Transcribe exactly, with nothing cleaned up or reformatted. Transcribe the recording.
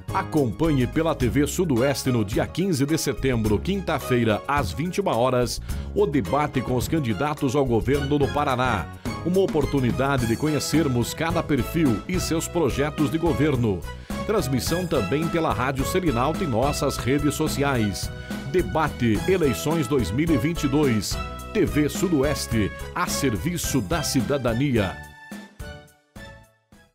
Acompanhe pela T V Sudoeste no dia quinze de setembro, quinta-feira, às vinte e uma horas, o debate com os candidatos ao governo do Paraná. Uma oportunidade de conhecermos cada perfil e seus projetos de governo. Transmissão também pela Rádio Selinalta e nossas redes sociais. Debate Eleições dois mil e vinte e dois. T V Sudoeste, a serviço da cidadania.